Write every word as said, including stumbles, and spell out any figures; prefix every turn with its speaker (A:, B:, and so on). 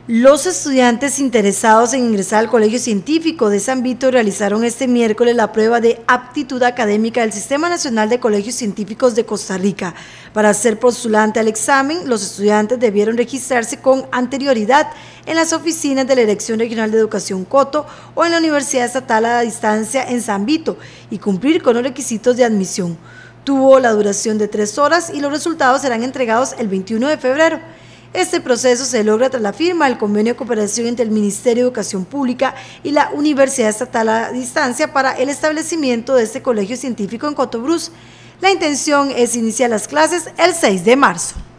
A: Los estudiantes interesados en ingresar al Colegio Científico de San Vito realizaron este miércoles la prueba de aptitud académica del Sistema Nacional de Colegios Científicos de Costa Rica. Para ser postulante al examen, los estudiantes debieron registrarse con anterioridad en las oficinas de la Dirección Regional de Educación Coto o en la Universidad Estatal a Distancia en San Vito y cumplir con los requisitos de admisión. Tuvo la duración de tres horas y los resultados serán entregados el veintiuno de febrero. Este proceso se logra tras la firma del convenio de cooperación entre el Ministerio de Educación Pública y la Universidad Estatal a Distancia para el establecimiento de este colegio científico en Cotobruz. La intención es iniciar las clases el seis de marzo.